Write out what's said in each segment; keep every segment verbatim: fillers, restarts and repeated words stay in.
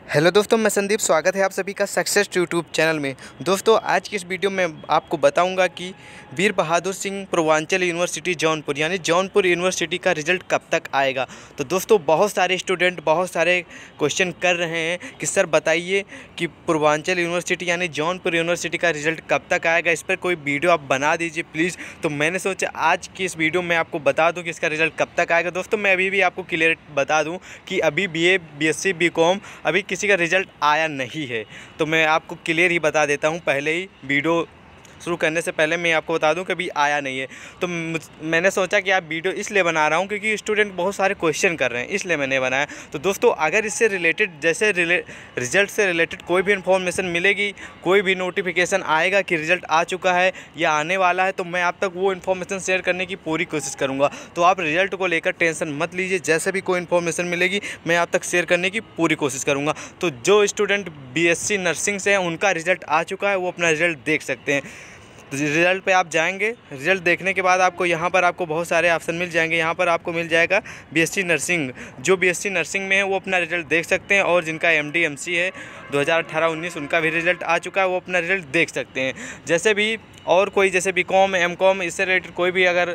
Hello दोस्तों, मैं संदीप। स्वागत है आप सभी का सक्सेस यूट्यूब चैनल में। दोस्तों, आज की इस वीडियो में आपको बताऊंगा कि वीर बहादुर सिंह पूर्वांचल यूनिवर्सिटी जौनपुर यानी जौनपुर यूनिवर्सिटी का रिज़ल्ट कब तक आएगा। तो दोस्तों, बहुत सारे स्टूडेंट बहुत सारे क्वेश्चन कर रहे हैं कि सर बताइए कि पूर्वांचल यूनिवर्सिटी यानी जौनपुर यूनिवर्सिटी का रिज़ल्ट कब तक आएगा, इस पर कोई वीडियो आप बना दीजिए प्लीज़। तो मैंने सोचा आज की इस वीडियो में आपको बता दूँ कि इसका रिज़ल्ट कब तक आएगा। दोस्तों, मैं अभी भी आपको क्लियर बता दूँ कि अभी B A B S C B com अभी किसी का रिज़ल्ट आया नहीं है। तो मैं आपको क्लियर ही बता देता हूं, पहले ही वीडियो शुरू करने से पहले मैं आपको बता दूं कि अभी आया नहीं है। तो मैंने सोचा कि आप वीडियो इसलिए बना रहा हूं क्योंकि स्टूडेंट बहुत सारे क्वेश्चन कर रहे हैं, इसलिए मैंने बनाया। तो दोस्तों, अगर इससे रिलेटेड जैसे रिज़ल्ट से रिलेटेड कोई भी इन्फॉर्मेशन मिलेगी, कोई भी नोटिफिकेशन आएगा कि रिज़ल्ट आ चुका है या आने वाला है, तो मैं आप तक वो इन्फॉर्मेशन शेयर करने की पूरी कोशिश करूँगा। तो आप रिज़ल्ट को लेकर टेंशन मत लीजिए, जैसे भी कोई इन्फॉर्मेशन मिलेगी मैं आप तक शेयर करने की पूरी कोशिश करूँगा। तो जो student B S C nursing से हैं उनका रिज़ल्ट आ चुका है, वो अपना रिज़ल्ट देख सकते हैं। तो रिज़ल्ट पे आप जाएंगे, रिज़ल्ट देखने के बाद आपको यहाँ पर आपको बहुत सारे ऑप्शन मिल जाएंगे। यहाँ पर आपको मिल जाएगा बीएससी नर्सिंग। जो बीएससी नर्सिंग में है वो अपना रिज़ल्ट देख सकते हैं, और जिनका एमडी एमसी है दो हज़ार अठारह उन्नीस उनका भी रिज़ल्ट आ चुका है, वो अपना रिज़ल्ट देख सकते हैं। जैसे भी और कोई जैसे बी कॉम एम कॉम इससे रिलेटेड कोई भी अगर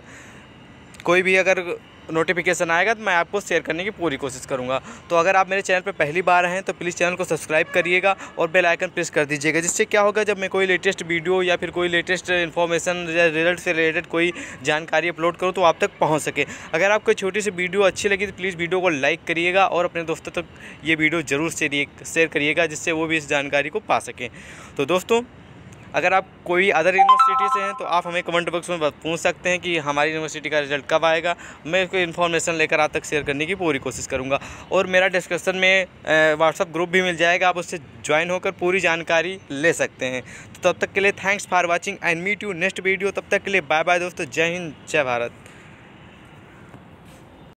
कोई भी अगर नोटिफिकेशन आएगा तो मैं आपको शेयर करने की पूरी कोशिश करूंगा। तो अगर आप मेरे चैनल पर पहली बार हैं तो प्लीज़ चैनल को सब्सक्राइब करिएगा और बेल आइकन प्रेस कर दीजिएगा, जिससे क्या होगा, जब मैं कोई लेटेस्ट वीडियो या फिर कोई लेटेस्ट इन्फॉर्मेशन या रिजल्ट से रिलेटेड कोई जानकारी अपलोड करूं तो आप तक पहुंच सके। अगर आपको छोटी सी वीडियो अच्छी लगी तो प्लीज़ वीडियो को लाइक करिएगा और अपने दोस्तों तक ये वीडियो ज़रूर शेयर करिएगा, जिससे वो भी इस जानकारी को पा सकें। तो दोस्तों, अगर आप कोई अदर यूनिवर्सिटी से हैं तो आप हमें कमेंट बॉक्स में पूछ सकते हैं कि हमारी यूनिवर्सिटी का रिज़ल्ट कब आएगा। मैं कोई इन्फॉर्मेशन लेकर आप तक शेयर करने की पूरी कोशिश करूंगा। और मेरा डिस्क्रिप्शन में व्हाट्सअप ग्रुप भी मिल जाएगा, आप उससे ज्वाइन होकर पूरी जानकारी ले सकते हैं। तो तब तक के लिए thanks for watching and meet you next video. तब तक के लिए बाय बाय दोस्तों। जय हिंद, जय भारत।